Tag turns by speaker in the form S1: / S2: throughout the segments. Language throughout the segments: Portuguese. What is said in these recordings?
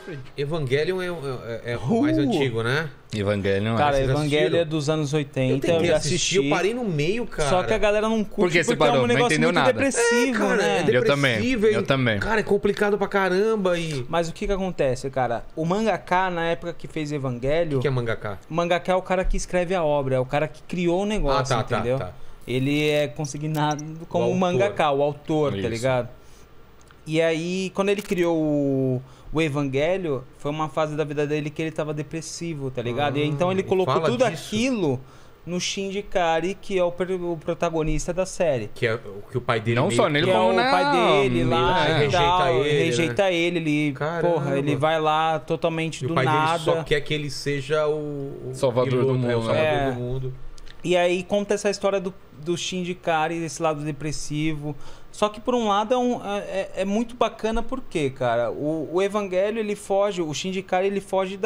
S1: Evangelion é o mais antigo, né?
S2: Evangelion,
S3: cara, Evangelion é dos anos 80.
S1: Eu tentei assistir, eu parei no meio, cara.
S3: Só que a galera não curte
S2: porque você
S3: parou?
S2: É um
S3: negócio
S2: não entendeu
S3: muito
S2: nada.
S3: depressivo,
S1: cara,
S3: né?
S1: É depressivo,
S2: eu também.
S1: Cara, é complicado pra caramba.
S3: Mas o que acontece, cara? O mangaka, na época que fez Evangelion...
S1: O que é mangaka?
S3: O mangaka é o cara que escreve a obra, é o cara que criou o negócio, entendeu?
S1: Tá.
S3: Ele é consignado como o mangaka, o autor, tá ligado? E aí, quando ele criou o Evangelho, foi uma fase da vida dele que ele tava depressivo, tá ligado? E então ele colocou tudo aquilo no Shinji Ikari, que é o protagonista da série.
S1: Que é o que o pai dele...
S2: Não só nele, como
S3: o pai dele lá, rejeita ele, ele vai lá totalmente do nada.
S1: O pai dele só quer que ele seja o
S2: salvador do mundo.
S1: O salvador do mundo.
S3: E aí conta essa história do Shinji Ikari, desse lado depressivo. Só que por um lado é muito bacana porque, cara, o Evangelho ele foge, o Shinji Ikari ele foge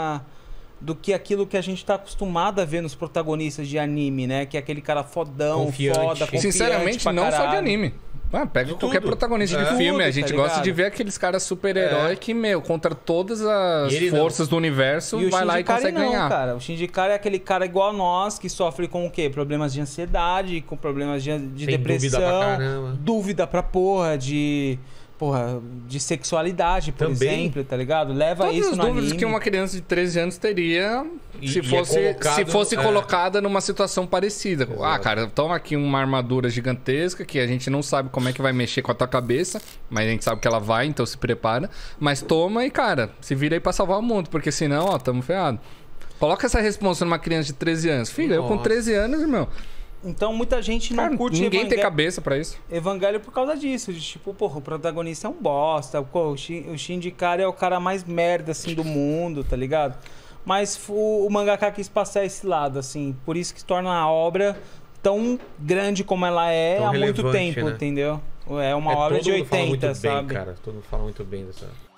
S3: aquilo que a gente tá acostumado a ver nos protagonistas de anime, né? Que é aquele cara fodão, confiante.
S2: Sinceramente, não só de anime. Pega qualquer protagonista de filme. A gente gosta de ver aqueles caras super-herói que, contra todas as forças do universo, vai lá e consegue ganhar.
S3: Cara. O Shinji Ikari é aquele cara igual a nós, que sofre com o quê? Problemas de ansiedade, com problemas de depressão. Dúvida pra porra, de sexualidade, por exemplo, tá ligado? Leva
S2: todas
S3: isso
S2: as
S3: no
S2: dúvidas
S3: anime.
S2: que uma criança de 13 anos teria se fosse colocada numa situação parecida. Exato. Cara, toma aqui uma armadura gigantesca que a gente não sabe como é que vai mexer com a tua cabeça, mas a gente sabe que ela vai, então se prepara. Mas toma e, cara, se vira aí pra salvar o mundo, porque senão, tamo ferrado. Coloca essa responsa numa criança de 13 anos. Filho, eu com 13 anos, irmão...
S3: Então muita gente não curte
S2: ninguém tem cabeça pra isso.
S3: Evangelho por causa disso. De tipo, porra, o protagonista é um bosta. O Shinji Ikari é o cara mais merda, assim, do mundo, tá ligado? Mas o mangaka quis passar esse lado, assim. Por isso que torna a obra tão grande como ela é há muito tempo, né? Entendeu? É uma obra de 80, sabe?
S1: Todo mundo fala muito bem dessa...